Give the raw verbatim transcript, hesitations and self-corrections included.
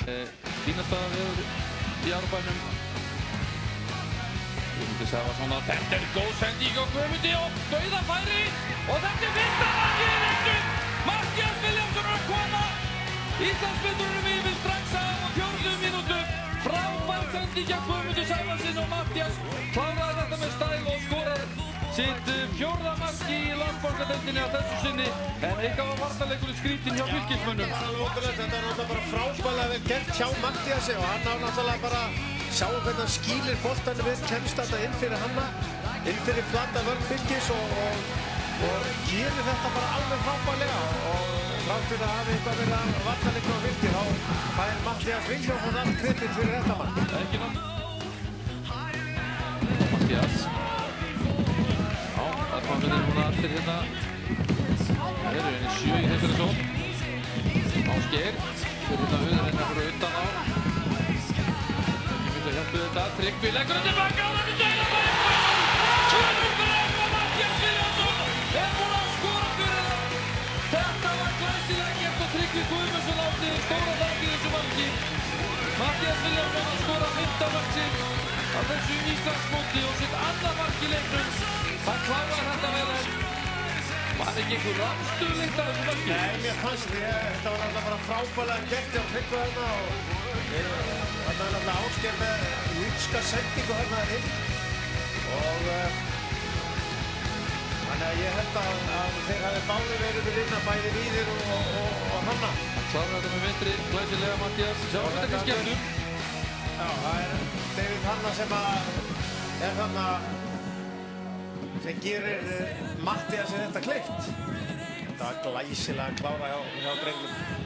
Fínasta veður í Árbænum. Guðmundur Sævarsson að þetta er góð sending á Guðmundi og dauðafæri og þetta er fyrsta markið í leiknum. Matthías Vilhjálmsson er að koma. Íslandsmeisturum yfir strax á fjórðu mínútu. Frábær sending hjá Guðmundur Sævarsson og Matthías kláraði þetta með stæl og skorar sitt fjórða mark í Landsbankadeildinni að þessu sinni, en eitthvað var varnarleikurinn skrítinn hjá Fylkismönnum. Þetta er náttúrulega bara frábærlega vel gert hjá Matthíasi og hann á náttúrulega bara sjáum hvernig hann skýlir boltanum við, kemst þetta inn fyrir hanna, inn fyrir flata vörn Fylkis og, og, og gerir þetta bara alveg frábærlega og þrátt fyrir að hafi eitthvað verið að varnarleikur á Fylkir, þá fær Matthías Vilhjálmsson allt kredit fyrir þetta mark. Ekki nátt. Matthías. Það er núna allir hérna. Það eru henni sjö í þessari zón. Ásgeir fyrir hérna auður hérna fyrir utan á. Ekki myndi að hjálpa þetta. Tryggvi leggur þetta tilbaka og það er dauðafæri. Tvöfalt þrenn og Matthías Vilhjálmsson er búinn að skora fyrir það. Þetta var glæsilega gert og Tryggvi Guðmundsson átti stóra þátt í þessu marki. Matthías Vilhjálmsson að skora fimmta mark sitt á þessu Íslandsmóti og sitt annað mark í leiknum. Hann klárar þetta vel en var ekki einhver rafstuðleikt af þessu marki? Nei, mér fannst ég, þetta var náttúrulega bara frábærlega gert hjá Tryggva þarna og þetta var náttúrulega Ásgeir með ljúfska sendingu þarna inn og uh, þannig að ég held að, að þeir hafi báðir verið við vinna bæði Víðir og, og, og, og Hanna. Hann klárar þetta með vintri, glæsilega Matthías. Sjáum þetta ekki skemmtum. Já, það er David Hanna sem að er þarna sem gerir uh, Matthíasi þetta kleift. Þetta var glæsilega klára hjá, hjá drengnum.